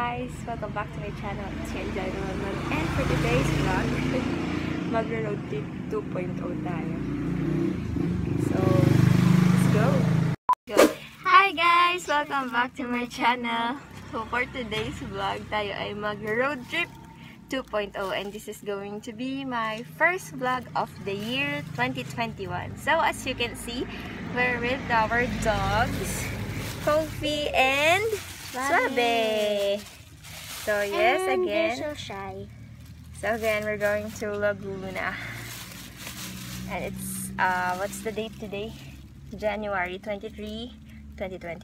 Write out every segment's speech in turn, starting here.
guys! Welcome back to my channel. It's your Enjoy Naman. And for today's vlog, mag-road trip 2.0 tayo. So, let's go! Hi guys! Welcome back to my channel. So for today's vlog, tayo ay mag-road trip 2.0 and this is going to be my first vlog of the year 2021. So as you can see, we're with our dogs, Kofi and Swabe. So yes, and again, they're so shy. So again, we're going to Laguna, and it's what's the date today? January 23, 2021.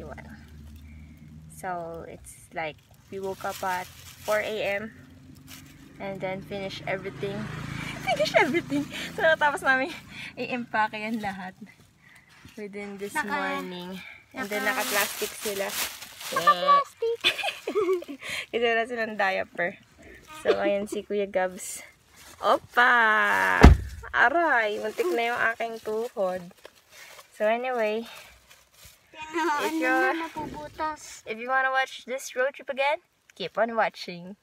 So it's like we woke up at 4 AM and then finish everything. So natapos namin i-empake yan lahat within this morning. And then naka-plastic sila. Naka-plastic! Kasi wala silang diaper. So ayan si Kuya Gabs. Opa! Aray! Muntik na yung aking tuhod. So anyway, if you wanna watch this road trip again, keep on watching.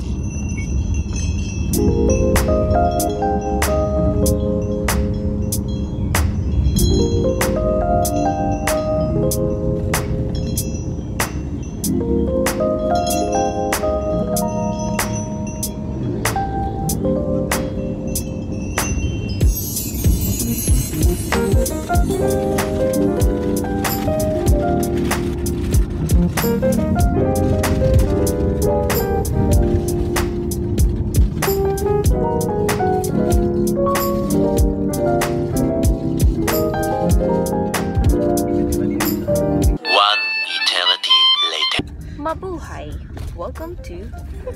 Mabuhay! Welcome to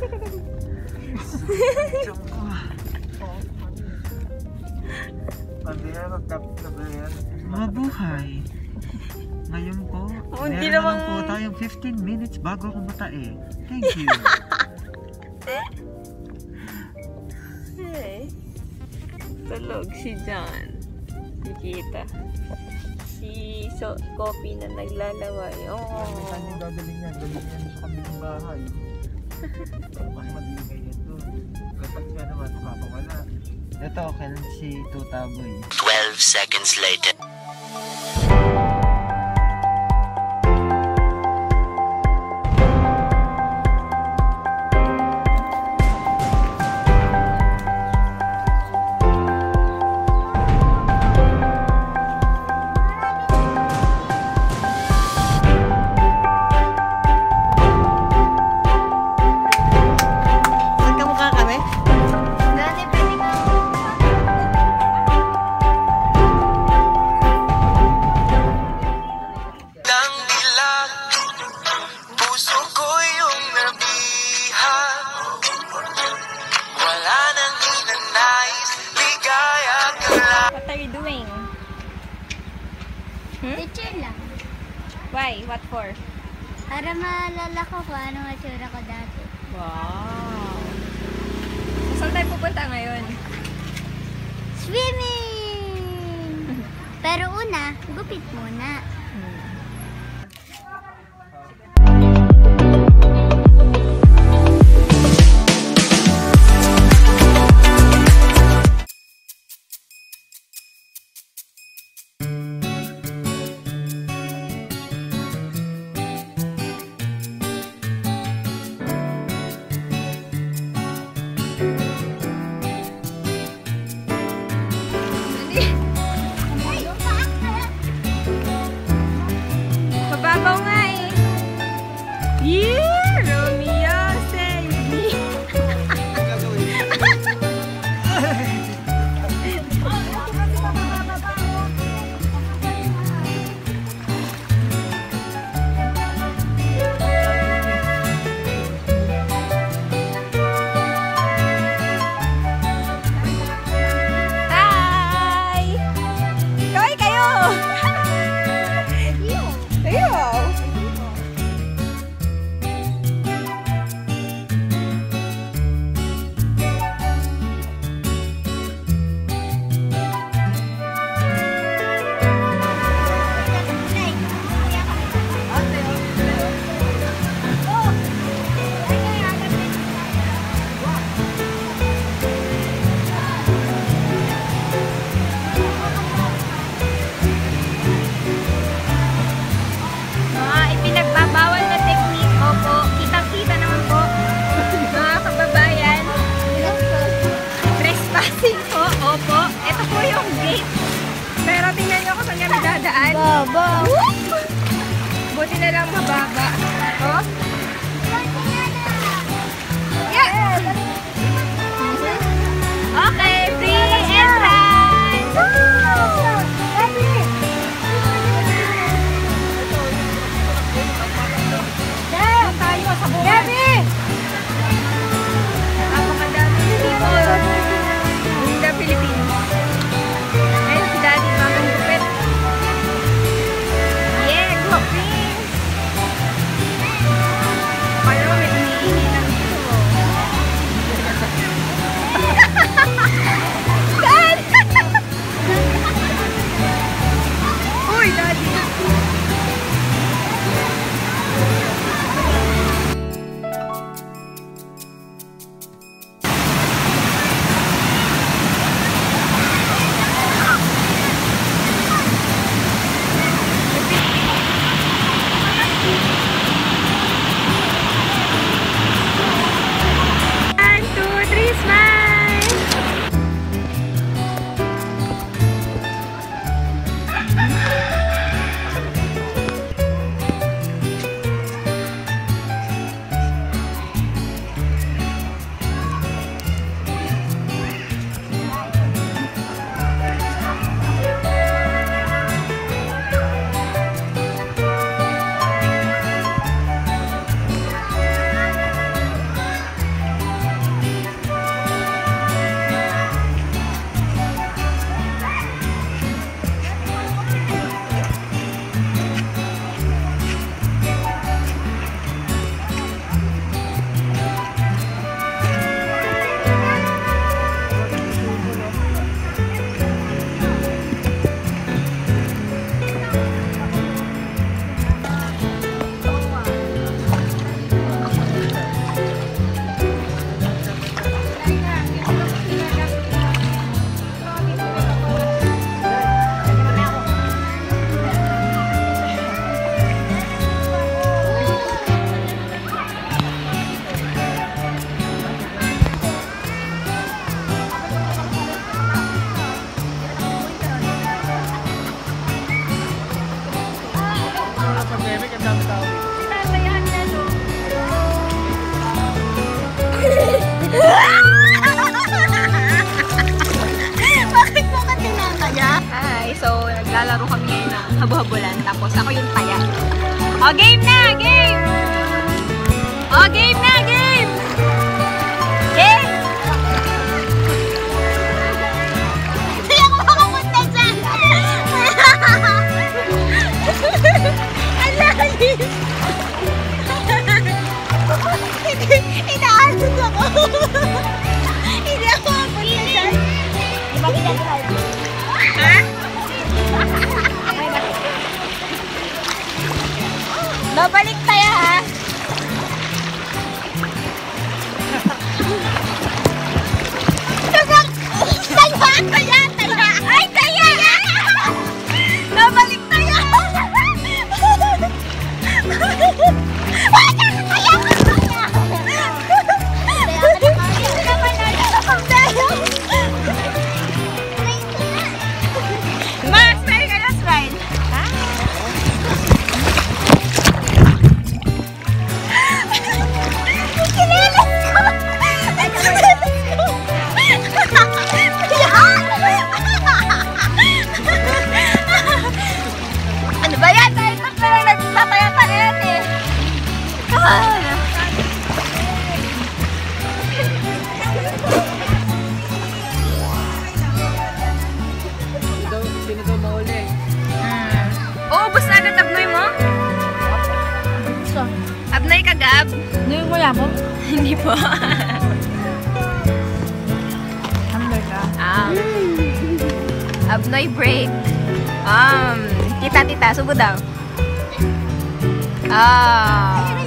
Mabuhay! Ngayon po, meron naman po tayong 15 minutes bago kumatae. Thank you! Hey, tulog si John. Kikita. Si Coffee na naglalaway. Oh. Saan yung gagaling yan? Galing yan sa kamilang bahay. Mas madigay yan doon. Kapag siya naman, makapawala. Ito, kailan si Tutaboy. 12 seconds later. Picture lang. Why? What for? Para maalala ko kung ano matsura ko dati. Wow! Saan tayo pupunta ngayon? Swimming! Pero una, gupit muna. Mababaw nga eh. Yeah! Romeo, save me! Hi! Kaway kayo! Ayaw! Buti na lang mababa. Oh? Yeah! Okay, free entrance! Tayo sa buwan. Gabi! Napakadami people. In the Philippines. Ayun si Daddy, Mama Lupet. Yeah, go Prince! Kaya mo may umiihi lang dito. Dad! Uy, Daddy! Bakit mo ka tinataya? Hi, so naglalaro kami ngayon ng habo-habulan. Tapos ako yung taya. O, game na! Game! O, game na! Game! Game! Hindi ako makapunta dyan! Ang lalim! Inaalas ako! Hindi ako makapunta dyan! Di ba ginagawa? Ha? Babalik tayo ha! Taya! Taya! Taya! Ay! Taya! Babalik tayo! Mas, try ka na slide. Ha? Ano ba yan? Dahil na parang nagtataya-taya eh. Sino daw mauli? Oo, ubos na agad abnoy mo? Abnoy ka, Gab? Ano yung wala mo? Hindi po. Hamburger ka. Abnoy break. Tita, subo daw.